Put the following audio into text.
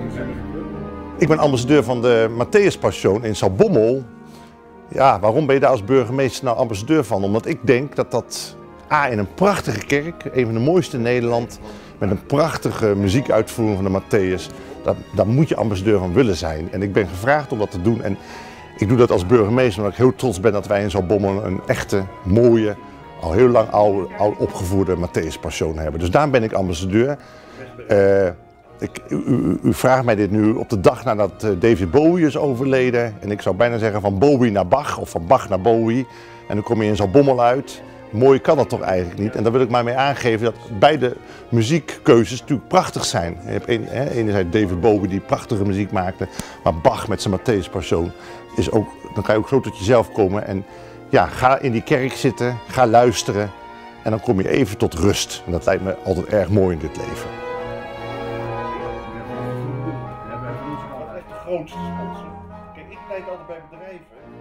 Ik ben ambassadeur van de Matthäus Passion in Zaltbommel. Ja, waarom ben je daar als burgemeester nou ambassadeur van? Omdat ik denk dat dat in een prachtige kerk, een van de mooiste in Nederland, met een prachtige muziekuitvoering van de Matthäus, daar moet je ambassadeur van willen zijn. En ik ben gevraagd om dat te doen. En ik doe dat als burgemeester omdat ik heel trots ben dat wij in Zaltbommel een echte, mooie, al heel lang oud opgevoerde Matthäus Passion hebben. Dus daarom ben ik ambassadeur. U vraagt mij dit nu op de dag nadat David Bowie is overleden. En ik zou bijna zeggen van Bowie naar Bach of van Bach naar Bowie. En dan kom je in Zaltbommel uit. Mooi kan dat toch eigenlijk niet. En daar wil ik maar mee aangeven dat beide muziekkeuzes natuurlijk prachtig zijn. Je hebt enerzijds David Bowie die prachtige muziek maakte. Maar Bach met zijn Matthäus Passion is ook, dan kan je ook zo tot jezelf komen. En ja, ga in die kerk zitten, ga luisteren. En dan kom je even tot rust. En dat lijkt me altijd erg mooi in dit leven. Echt de grootste sponsor. Kijk, ik leid altijd bij bedrijven.